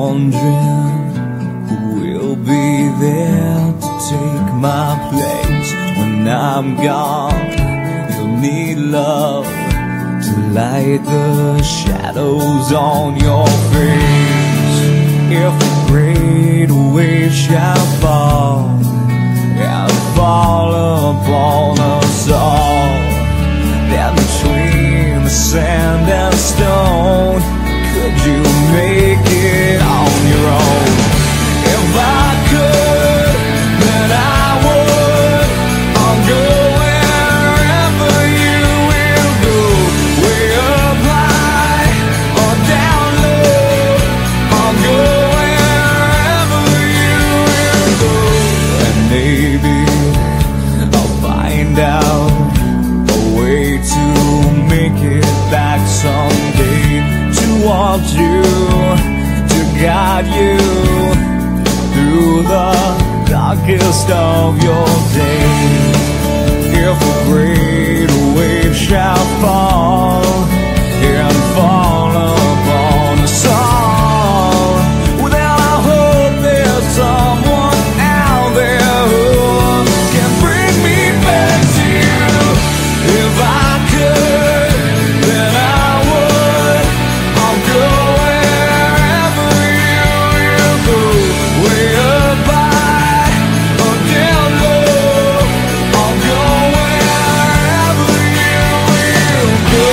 wondering who will be there to take my place when I'm gone. You'll need love to light the shadows on your face. If a great wave shall fall and fall upon us all, then between the sand and stone, could you make it on your own? If I could, then I would. I'll go wherever you will go, way up high or down low. I'll go wherever you will go, and maybe I'll find out a way to make it back someday, to want you, to guide you through the darkest of your days. If a great wave shall fall and fall upon us all, then I hope there's someone out there who can bring me back to you. If I could, then I would. I'll go wherever you will go, way up high or down low. I'll go wherever you will go.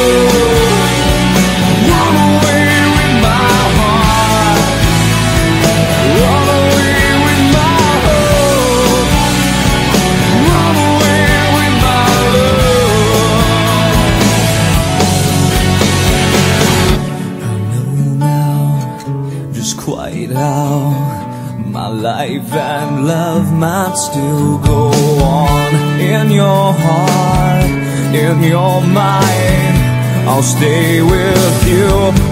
Run away with my heart, run away with my hope, run away with my love. I know now just quite how my life and love might still go on. In your heart, in your mind, I'll stay with you